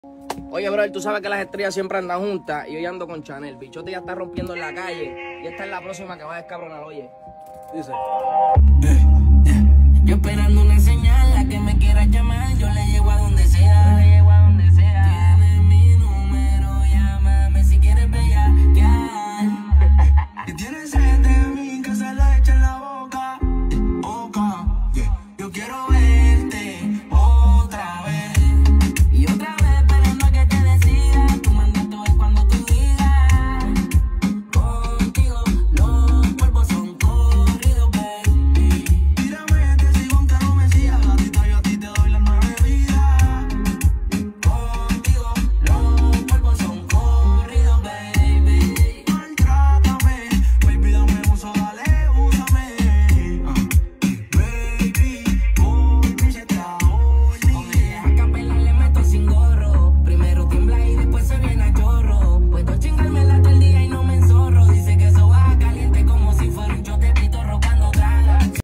Oye, brother, tú sabes que las estrellas siempre andan juntas y hoy ando con Chanel. Bichote ya está rompiendo en la calle y esta es la próxima que va a descabronar, oye. Dice. Yo esperando una señal, la que me quiera llamar, yo le llego a donde sea.